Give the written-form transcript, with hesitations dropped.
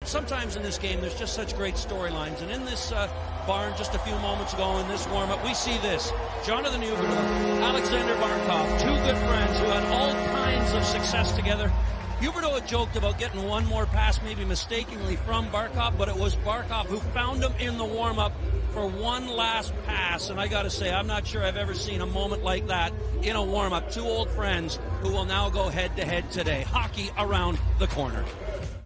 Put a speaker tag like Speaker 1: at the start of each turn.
Speaker 1: sometimes in this game, there's just such great storylines. And in this barn just a few moments ago in this warm-up, we see this. Jonathan Huberdeau, Alexander Barkov, two good friends who had all kinds of success together. Huberdeau had joked about getting one more pass, maybe mistakenly from Barkov, but it was Barkov who found him in the warm-up for one last pass. And I got to say, I'm not sure I've ever seen a moment like that in a warm-up. Two old friends who will now go head-to-head today. Hockey around the corner.